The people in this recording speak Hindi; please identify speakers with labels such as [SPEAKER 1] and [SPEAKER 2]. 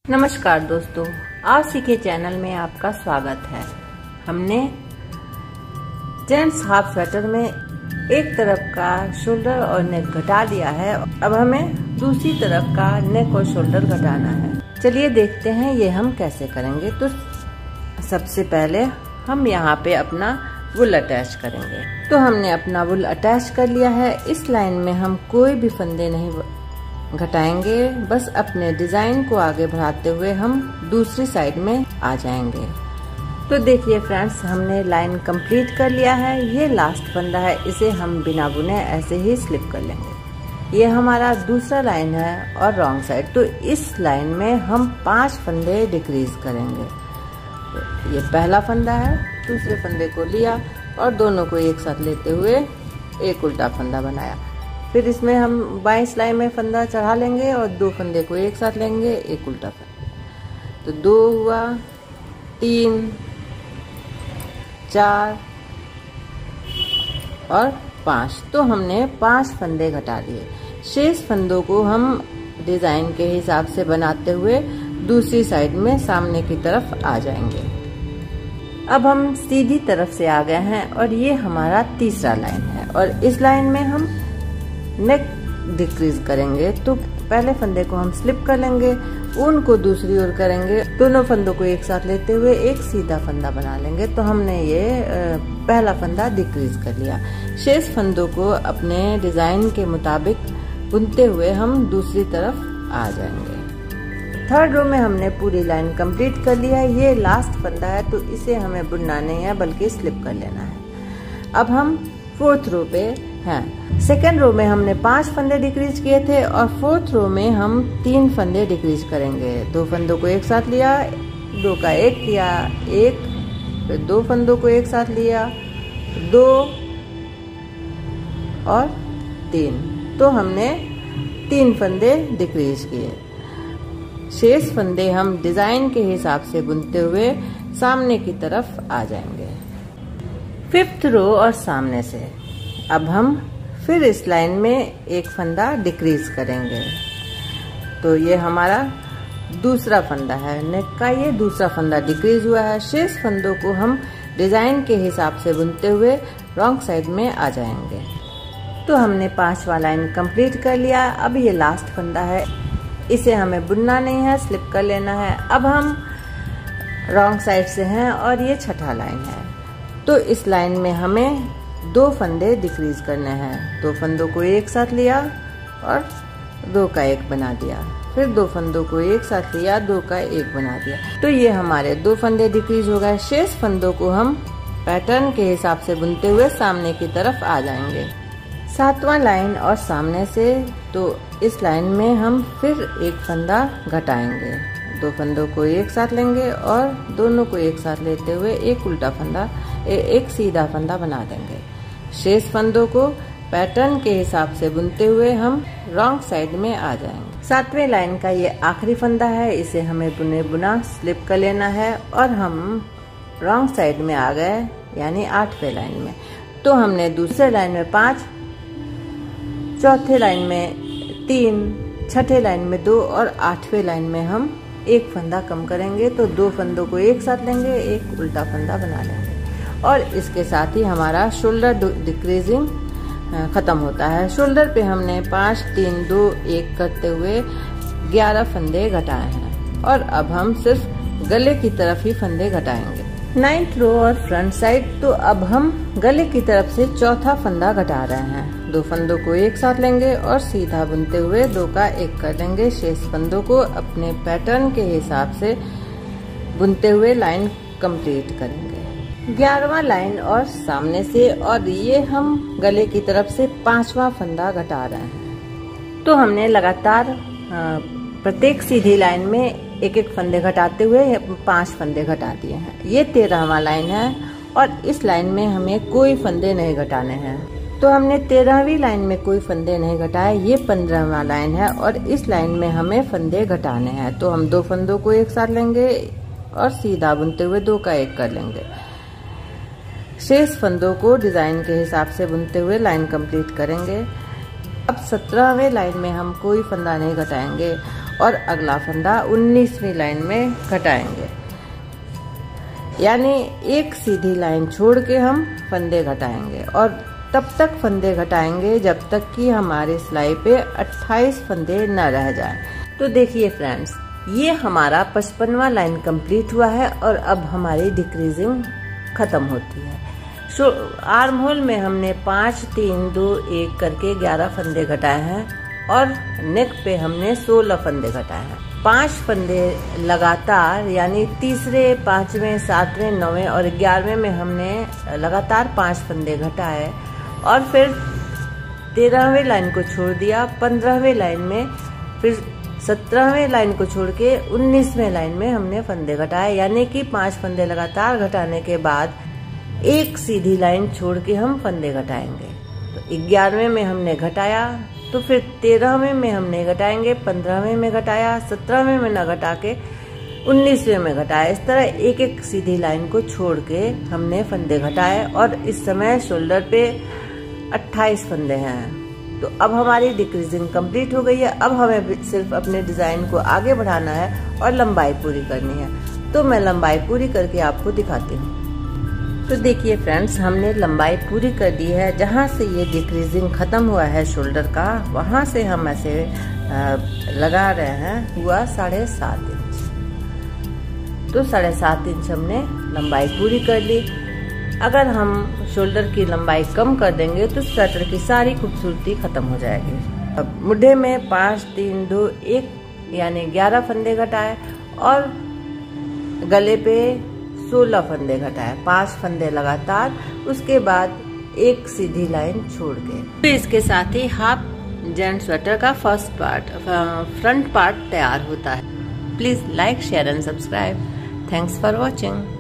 [SPEAKER 1] नमस्कार दोस्तों, आज सीखे चैनल में आपका स्वागत है। हमने जेंट्स हाफ स्वेटर में एक तरफ का शोल्डर और नेक घटा दिया है। अब हमें दूसरी तरफ का नेक और शोल्डर घटाना है। चलिए देखते हैं ये हम कैसे करेंगे। तो सबसे पहले हम यहाँ पे अपना वुल अटैच करेंगे। तो हमने अपना वुल अटैच कर लिया है। इस लाइन में हम कोई भी फंदे नहीं घटाएंगे, बस अपने डिजाइन को आगे बढ़ाते हुए हम दूसरी साइड में आ जाएंगे। तो देखिए फ्रेंड्स, हमने लाइन कंप्लीट कर लिया है। ये लास्ट फंदा है, इसे हम बिना बुने ऐसे ही स्लिप कर लेंगे। ये हमारा दूसरा लाइन है और रॉन्ग साइड। तो इस लाइन में हम 5 फंदे डिक्रीज करेंगे। तो ये पहला फंदा है, दूसरे फंदे को लिया और दोनों को एक साथ लेते हुए एक उल्टा फंदा बनाया। फिर इसमें हम बाएं सिलाई में फंदा चढ़ा लेंगे और 2 फंदे को एक साथ लेंगे, एक उल्टा फंदा। तो 2 हुआ, 3, 4 और 5। तो हमने 5 फंदे घटा लिए। शेष फंदों को हम डिजाइन के हिसाब से बनाते हुए दूसरी साइड में सामने की तरफ आ जाएंगे। अब हम सीधी तरफ से आ गए हैं और ये हमारा तीसरा लाइन है। और इस लाइन में हम नेक डिक्रीज करेंगे। तो पहले फंदे को हम स्लिप कर लेंगे, ऊन को दूसरी ओर करेंगे, दोनों फंदों को एक साथ लेते हुए एक सीधा फंदा बना लेंगे। तो हमने ये पहला फंदा डिक्रीज कर लिया। शेष फंदों को अपने डिजाइन के मुताबिक बुनते हुए हम दूसरी तरफ आ जाएंगे। थर्ड रो में हमने पूरी लाइन कंप्लीट कर लिया है। ये लास्ट फंदा है, तो इसे हमें बुनना नहीं है बल्कि स्लिप कर लेना है। अब हम फोर्थ रो पे हैं। सेकेंड रो में हमने 5 फंदे डिक्रीज किए थे और फोर्थ रो में हम 3 फंदे डिक्रीज करेंगे। 2 फंदों को एक साथ लिया, 2 का 1 किया, 1, फिर 2 फंदों को एक साथ लिया, 2 और 3। तो हमने 3 फंदे डिक्रीज किए। शेष फंदे हम डिजाइन के हिसाब से बुनते हुए सामने की तरफ आ जाएंगे। फिफ्थ रो और सामने से अब हम फिर इस लाइन में एक फंदा डिक्रीज करेंगे। तो ये हमारा दूसरा फंदा है, नेक का ये दूसरा फंदा डिक्रीज हुआ है। शेष फंदों को हम डिजाइन के हिसाब से बुनते हुए रॉन्ग साइड में आ जाएंगे। तो हमने 5वां लाइन कंप्लीट कर लिया। अब ये लास्ट फंदा है, इसे हमें बुनना नहीं है, स्लिप कर लेना है। अब हम रॉन्ग साइड से हैं और ये छठा लाइन है। तो इस लाइन में हमें 2 फंदे डिक्रीज करने हैं। 2 फंदों को एक साथ लिया और 2 का 1 बना दिया, फिर 2 फंदों को एक साथ लिया, 2 का 1 बना दिया। तो ये हमारे 2 फंदे डिक्रीज हो गए। शेष फंदों को हम पैटर्न के हिसाब से बुनते हुए सामने की तरफ आ जाएंगे। 7वां लाइन और सामने से, तो इस लाइन में हम फिर एक फंदा घटाएंगे। 2 फंदों को एक साथ लेंगे और दोनों को एक साथ लेते हुए एक उल्टा फंदा, एक सीधा फंदा बना देंगे। शेष फंदों को पैटर्न के हिसाब से बुनते हुए हम रॉन्ग साइड में आ जाएंगे। 7वें लाइन का ये आखिरी फंदा है, इसे हमें बुने बुना स्लिप कर लेना है और हम रॉन्ग साइड में आ गए, यानी 8वें लाइन में। तो हमने दूसरे लाइन में 5, चौथे लाइन में 3, छठे लाइन में 2 और 8वें लाइन में हम एक फंदा कम करेंगे। तो 2 फंदों को एक साथ लेंगे, एक उल्टा फंदा बना लेंगे और इसके साथ ही हमारा शोल्डर डिक्रीजिंग खत्म होता है। शोल्डर पे हमने 5, 3, 2, 1 करते हुए 11 फंदे घटाए हैं और अब हम सिर्फ गले की तरफ ही फंदे घटाएंगे। 9th रो और फ्रंट साइड। तो अब हम गले की तरफ से चौथा फंदा घटा रहे हैं। 2 फंदों को एक साथ लेंगे और सीधा बुनते हुए 2 का 1 कर लेंगे। शेष फंदों को अपने पैटर्न के हिसाब से बुनते हुए लाइन कंप्लीट करेंगे। 11वां लाइन और सामने से, और ये हम गले की तरफ से 5वां फंदा घटा रहे हैं। तो हमने लगातार प्रत्येक सीधी लाइन में एक एक फंदे घटाते हुए 5 फंदे घटा दिए हैं। ये 13वां लाइन है और इस लाइन में हमें कोई फंदे नहीं घटाने हैं। तो हमने 13वीं लाइन में कोई फंदे नहीं घटाए। ये 15वां लाइन है और इस लाइन में हमें फंदे घटाने हैं। तो हम 2 फंदों को एक साथ लेंगे और सीधा बुनते हुए 2 का 1 कर लेंगे। शेष फंदों को डिजाइन के हिसाब से बुनते हुए लाइन कंप्लीट करेंगे। अब 17वें लाइन में हम कोई फंदा नहीं घटाएंगे और अगला फंदा 19वीं लाइन में घटाएंगे। यानी एक सीधी लाइन छोड़ के हम फंदे घटाएंगे और तब तक फंदे घटाएंगे जब तक कि हमारे सिलाई पे 28 फंदे न रह जाएं। तो देखिए फ्रेंड्स, ये हमारा 55वां लाइन कंप्लीट हुआ है और अब हमारी डिक्रीजिंग खत्म होती है। आर्म होल में हमने 5 3 2 1 करके 11 फंदे घटाए हैं और नेक पे हमने 16 फंदे घटाए हैं। 5 फंदे लगातार, यानी तीसरे, 5वें, 7वें, 9वें और 11वें में हमने लगातार 5 फंदे घटाए और फिर 13वें लाइन को छोड़ दिया। 15वें लाइन में फिर 17वें लाइन को छोड़ के 19वें लाइन में हमने फंदे घटाए, यानी कि 5 फंदे लगातार घटाने के बाद एक सीधी लाइन छोड़ के हम फंदे घटाएंगे। तो 11वें में हमने घटाया, तो फिर 13वें में हमने घटाएंगे, 15वें में घटाया, 17वें में न घटा के 19वें में घटाया। इस तरह एक एक सीधी लाइन को छोड़ के हमने फंदे घटाए और इस समय शोल्डर पे 28 फंदे हैं। तो अब हमारी डिक्रीजिंग कंप्लीट हो गई है। अब हमें सिर्फ अपने डिजाइन को आगे बढ़ाना है और लंबाई पूरी करनी है। तो मैं लंबाई पूरी करके आपको दिखाती हूँ। तो देखिए फ्रेंड्स, हमने लंबाई पूरी कर दी है। जहाँ से ये डिक्रीजिंग खत्म हुआ है शोल्डर का, वहाँ से हम ऐसे लगा रहे हैं, हुआ 7.5 इंच। तो 7.5 इंच हमने लंबाई पूरी कर ली। अगर हम शोल्डर की लंबाई कम कर देंगे तो स्वेटर की सारी खूबसूरती खत्म हो जाएगी। अब मुड्ढे में 5 3 2 1 यानी 11 फंदे घटाए और गले पे 16 फंदे घटाए, 5 फंदे लगातार, उसके बाद एक सीधी लाइन छोड़ के। तो इसके साथ ही हाफ जेंट स्वेटर का फ्रंट पार्ट तैयार होता है। Please like, share and subscribe. Thanks for watching.